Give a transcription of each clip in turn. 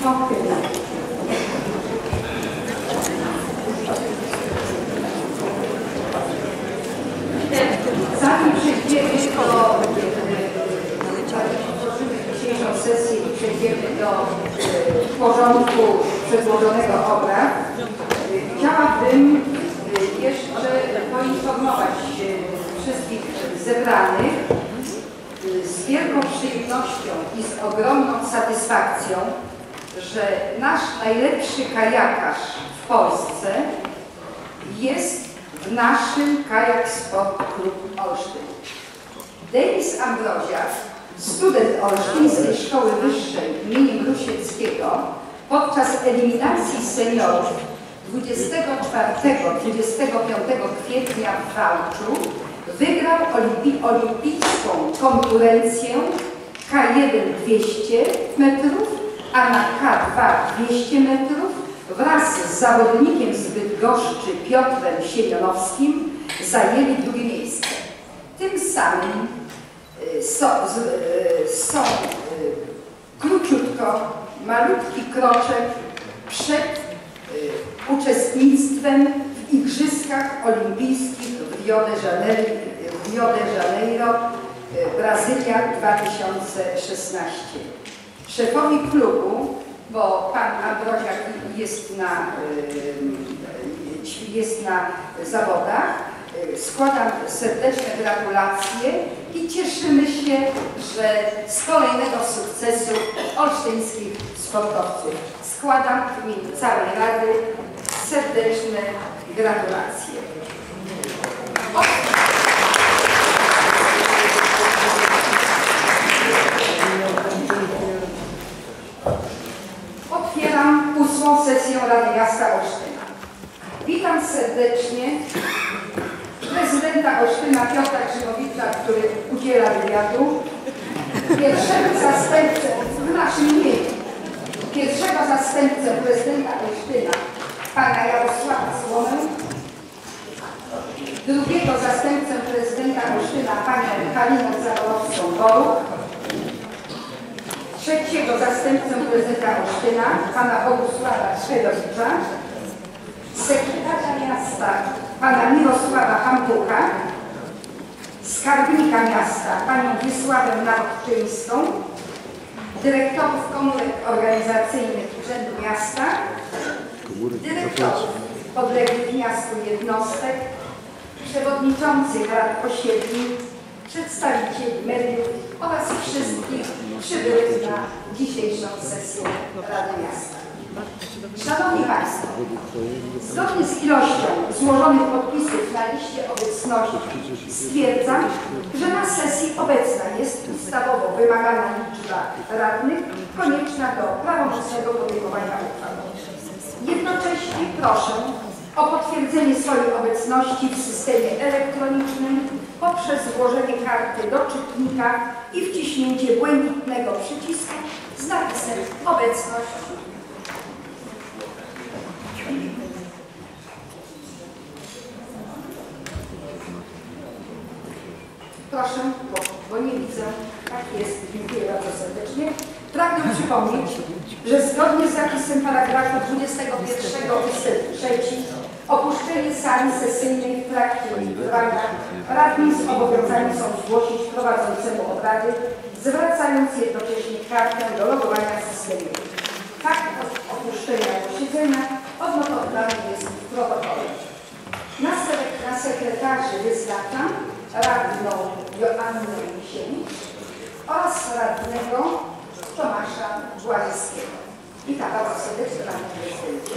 Zanim przejdziemy do dzisiejszą sesję i przejdziemy do porządku przedłożonego obrad, chciałabym jeszcze poinformować wszystkich zebranych z wielką przyjemnością i z ogromną satysfakcją, że nasz najlepszy kajakarz w Polsce jest w naszym Kajak Sport Klub Olsztyn. Denis Ambroziak, student Olsztyńskiej Szkoły Wyższej im. Rusieckiego, podczas eliminacji seniorów 24-25 kwietnia w Wałczu wygrał olimpijską konkurencję K1 200 metrów, a na K2 200 metrów wraz z zawodnikiem z Bydgoszczy Piotrem Siemionowskim zajęli drugie miejsce. Tym samym są króciutko, malutki kroczek przed uczestnictwem w Igrzyskach Olimpijskich w Rio de Janeiro, Brazylia 2016. Szefowi klubu, bo pan Ambroziak jest na zawodach, składam serdeczne gratulacje i cieszymy się, że z kolejnego sukcesu olsztyńskich sportowców. Składam w imieniu całej Rady serdeczne gratulacje. Otwieram 8. sesję Rady Miasta Olsztyna. Witam serdecznie prezydenta Olsztyna Piotra Grzymowicza, który udziela wywiadu, pierwszego zastępcę w naszym imieniu, pierwszego zastępcę prezydenta Olsztyna, pana Jarosława Słomę, drugiego zastępcę prezydenta Olsztyna, panią Halinę Zaborowską-Boruch, trzeciego zastępcę prezydenta Olsztyna, pana Bogusława Szwedowicza, sekretarza miasta, pana Mirosława Hampuka, skarbnika miasta, panią Wiesławę Narodczyńską, dyrektorów komórek organizacyjnych Urzędu Miasta, dyrektorów podległych miastu jednostek, przewodniczących rad osiedli, przedstawicieli mediów oraz wszystkich przybyłych na dzisiejszą sesję Rady Miasta. Szanowni Państwo, zgodnie z ilością złożonych podpisów na liście obecności stwierdzam, że na sesji obecna jest ustawowo wymagana liczba radnych konieczna do prawomocnego podejmowania uchwały. Jednocześnie proszę o potwierdzenie swojej obecności w systemie elektronicznym poprzez włożenie karty do czytnika i wciśnięcie błękitnego przycisku z napisem obecność. Proszę, bo nie widzę. Tak jest. Dziękuję bardzo serdecznie. Pragnę przypomnieć, że zgodnie z zapisem paragrafu 21 ustęp 3 opuszczenie sali sesyjnej w trakcie trwania radni zobowiązani są zgłosić prowadzącemu obrady, zwracając jednocześnie kartę do logowania w systemie. Fakt opuszczenia posiedzenia odnotowany jest w protokole. Na sekretarzy wyznaczam radną Joannę Misiewicz oraz radnego Tomasza Błażyskiego. Witam bardzo serdecznie, panie prezydencie.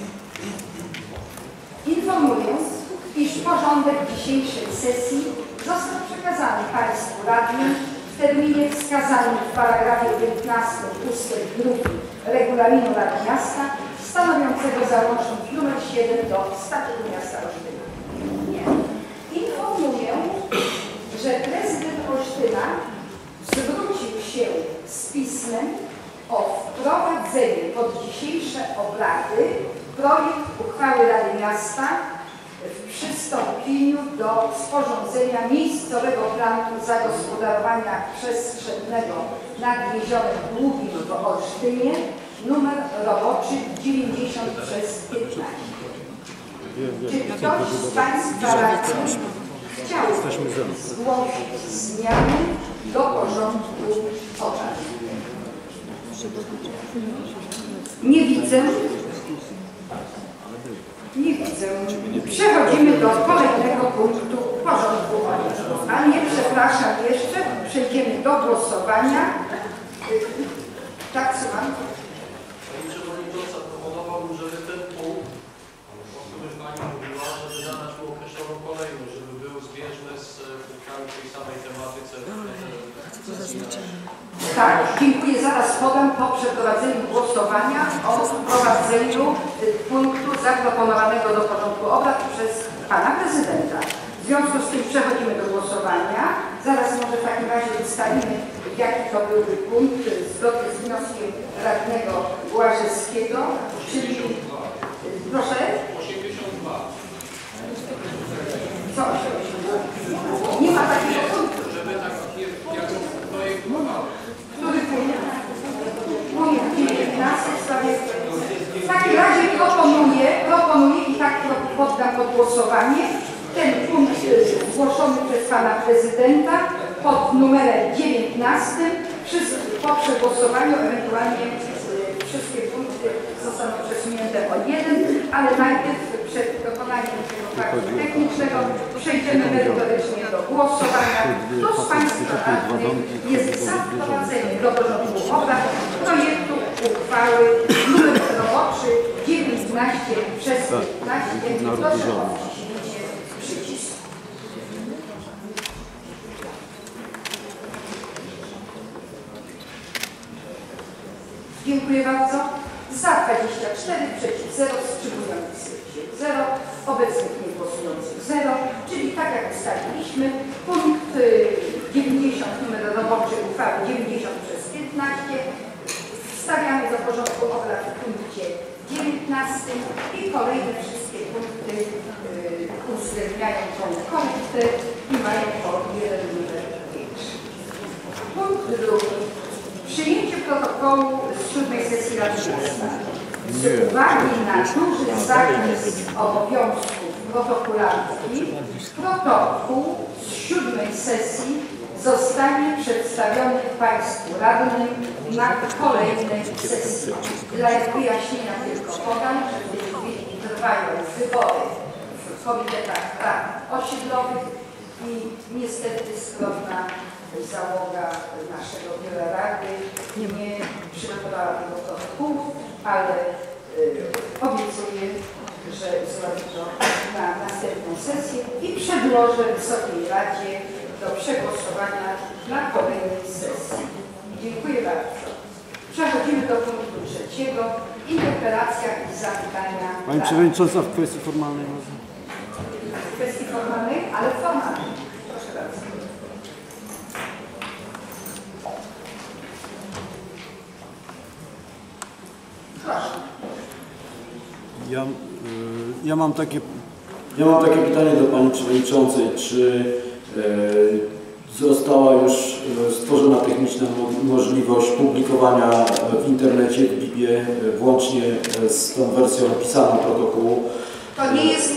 Informuję, iż porządek dzisiejszej sesji został przekazany Państwu radnym w terminie wskazanym w paragrafie 15 ustęp 2 Regulaminu Rady Miasta, stanowiącego załącznik nr 7 do Statutu Miasta Olsztyna. Informuję, że prezydent Olsztyna zwrócił się z pismem o wprowadzenie pod dzisiejsze obrady projekt uchwały Rady Miasta w przystąpieniu do sporządzenia miejscowego planu zagospodarowania przestrzennego nad jeziorem Długim w Olsztynie numer roboczy 90/15. Czy ktoś z Państwa radnych chciałby zgłosić zmiany do porządku obrad? Nie widzę. Nie widzę. Przechodzimy do kolejnego punktu porządku obrad. A nie, przepraszam jeszcze, przejdziemy do głosowania. Tak, słucham. Pani Przewodnicząca, proponowałbym, żeby ten punkt, których Pani mówiła, żeby zadać mu określoną kolejność, żeby był zbieżny z punktami w tej samej tematyce. Tak, dziękuję. Zaraz podam po przeprowadzeniu głosowania o wprowadzeniu punktu zaproponowanego do porządku obrad przez Pana Prezydenta. W związku z tym przechodzimy do głosowania. Zaraz może w takim razie ustalimy, jaki to byłby punkt zgodnie z wnioskiem radnego Łażewskiego, czyli proszę. 82. Co 82? Nie ma takiego punktu. Żeby tak jak projekt uchwały. Który punkt? Punkt 19 w sprawie. W takim razie proponuję i tak poddam pod głosowanie ten punkt zgłoszony przez Pana Prezydenta pod numerem 19. Po przegłosowaniu ewentualnie wszystkie punkty zostaną przesunięte o jeden, ale najpierw przed dokonaniem tego faktu technicznego przejdziemy merytorycznie do głosowania. Kto z Państwa radnych jest za wprowadzeniem do porządku obrad projektu uchwały numer roboczy 19/15? Proszę o wciśnięcie przycisku. Dziękuję bardzo. Za 24, przeciw 0, wstrzymujących się 0, obecnych niegłosujących 0, czyli tak jak ustaliliśmy, punkt 90, numer roboczy uchwały 90/15 wstawiamy do porządku obrad w punkcie 19 i kolejne wszystkie punkty uwzględniają tą korektę i mają o jeden numer większy. Punkt drugi. Przyjęcie protokołu z 7. sesji Rady Miasta. Z uwagi na duży zakres obowiązków protokolarskich, protokół z 7. sesji zostanie przedstawiony Państwu radnym na kolejnej sesji. Dla wyjaśnienia tylko podam, że w tej chwili trwają wybory w komitetach rad osiedlowych i niestety skromna załoga naszego biura rady nie przygotowała tego protokołu, ale obiecuję, że zrobię to na następną sesję i przedłożę Wysokiej Radzie do przegłosowania na kolejnej sesji. Dziękuję bardzo. Przechodzimy do punktu 3. Interpelacja i zapytania. Pani Przewodnicząca, w kwestii formalnej może? W kwestii formalnej, ale formalnej. Proszę bardzo. Proszę. Ja mam takie pytanie do Pani Przewodniczącej. Czy została już stworzona techniczna możliwość publikowania w internecie, w BIP-ie, włącznie z tą wersją pisaną protokołu? To nie jest,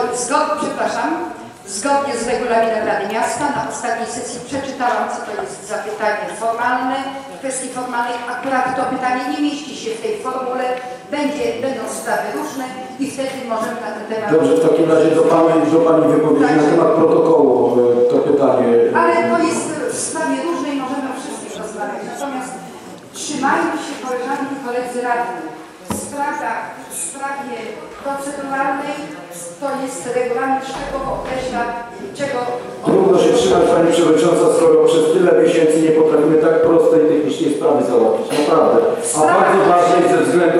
zgodnie z regulaminem Rady Miasta na ostatniej sesji przeczytałam, co to jest zapytanie formalne. W kwestii formalnej akurat to pytanie nie mieści się w tej formule, będą sprawy różne i wtedy możemy na ten temat... Dobrze, w takim razie do Pani wypowiedzi na temat protokołu to pytanie. Ale to jest w sprawie różnej, możemy o wszystkim rozmawiać. Natomiast trzymajmy się, koleżanki i koledzy radni, w sprawie proceduralnej to jest regulamin szczegółowo określa, czego... Trudno się trzymać, Pani Przewodnicząca, skoro przez tyle miesięcy nie potrafimy tak prostej technicznej sprawy załatwić. Naprawdę. A bardzo ważnej ze względu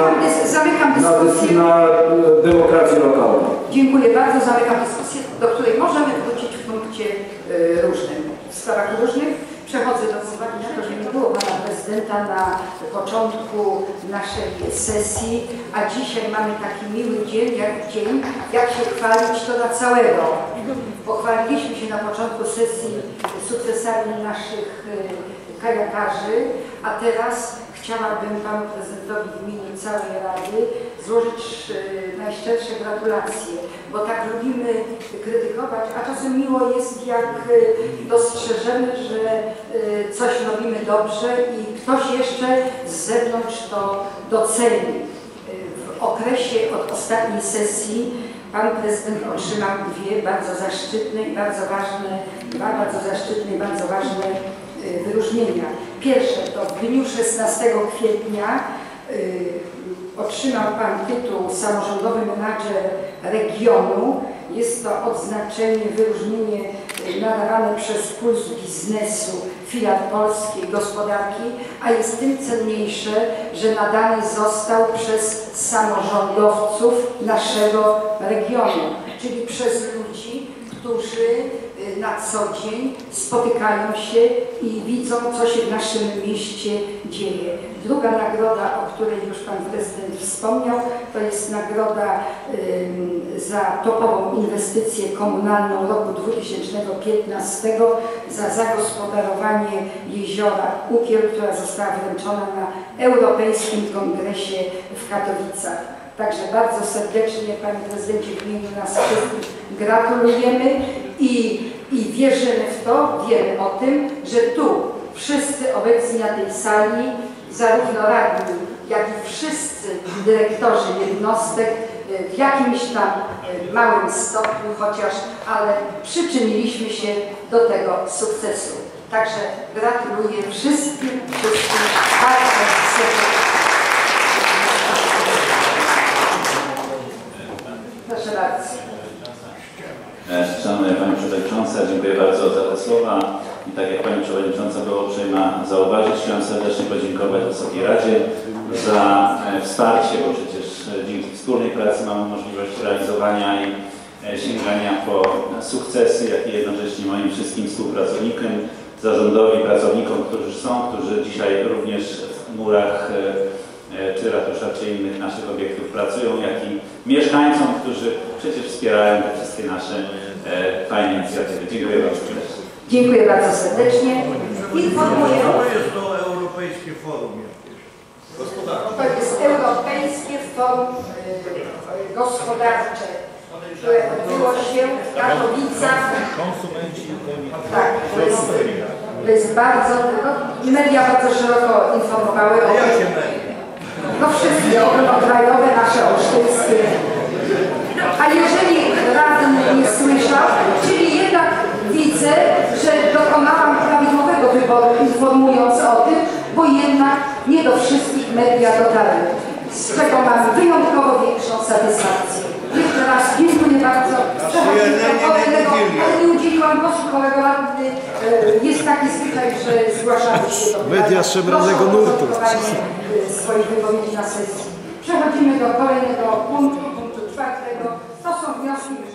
na demokrację lokalną. Dziękuję bardzo. Zamykam dyskusję, do której możemy wrócić w punkcie różnym. W sprawach różnych. Przechodzę do uwagi na to, że nie było Pana Prezydenta na początku naszej sesji, a dzisiaj mamy taki miły dzień, jak się chwalić to dla całego. Pochwaliliśmy się na początku sesji sukcesami naszych kajakarzy, a teraz chciałabym Panu Prezydentowi w imieniu całej Rady złożyć najszczersze gratulacje, bo tak lubimy krytykować, a czasem miło jest, jak dostrzeżemy, że coś robimy dobrze i ktoś jeszcze z zewnątrz to doceni. W okresie od ostatniej sesji Pan Prezydent otrzymał dwie bardzo zaszczytne i bardzo ważne wyróżnienia. Pierwsze to w dniu 16 kwietnia otrzymał Pan tytuł Samorządowy Menadżer Regionu. Jest to odznaczenie, wyróżnienie nadawane przez Puls Biznesu Filar Polskiej Gospodarki, a jest tym cenniejsze, że nadany został przez samorządowców naszego regionu, czyli przez ludzi, którzy na co dzień spotykają się i widzą, co się w naszym mieście dzieje. Druga nagroda, o której już Pan Prezydent wspomniał, to jest nagroda za topową inwestycję komunalną roku 2015 za zagospodarowanie jeziora Ukiel, która została wręczona na Europejskim Kongresie w Katowicach. Także bardzo serdecznie, Panie Prezydencie, w imieniu nas wszystkich gratulujemy i wierzymy w to, wiemy o tym, że tu wszyscy obecni na tej sali, zarówno radni, jak i wszyscy dyrektorzy jednostek w jakimś tam małym stopniu chociaż, ale przyczyniliśmy się do tego sukcesu. Także gratuluję wszystkim bardzo serdecznie. Proszę bardzo. Szanowna Pani Przewodnicząca, dziękuję bardzo za te słowa. I tak jak Pani Przewodnicząca była uprzejma zauważyć, chciałem serdecznie podziękować Wysokiej Radzie za wsparcie, bo przecież dzięki wspólnej pracy mamy możliwość realizowania i sięgania po sukcesy, jak i jednocześnie moim wszystkim współpracownikom, zarządowi, pracownikom, którzy dzisiaj również w murach czy ratusza, czy innych naszych obiektów pracują, jak i mieszkańcom, którzy przecież wspierają te wszystkie nasze fajne inicjatywy. Dziękuję bardzo. Dziękuję bardzo serdecznie. Informuję. To jest to Europejskie Forum jakieś. To jest Europejskie Forum Gospodarcze, które odbyło się w Katowicach. Konsumenci. Tak, to jest bardzo, media bardzo szeroko informowały o tym. No wszystkie ogólnokrajowe, nasze olsztyńskie. A jeżeli radny nie słyszał, czyli jednak widzę, że dokonałam prawidłowego wyboru, informując o tym, bo jednak nie do wszystkich media dotarły, z czego mam wyjątkowo większą satysfakcję. Jeszcze raz dziękuję bardzo. Ale nie udzieliłam głosu, kolego radny. Jest taki zwyczaj, że zgłaszamy się do Media szemranego nurtu. swoich wypowiedzi na sesji. Przechodzimy do kolejnego punktu 4. To są wnioski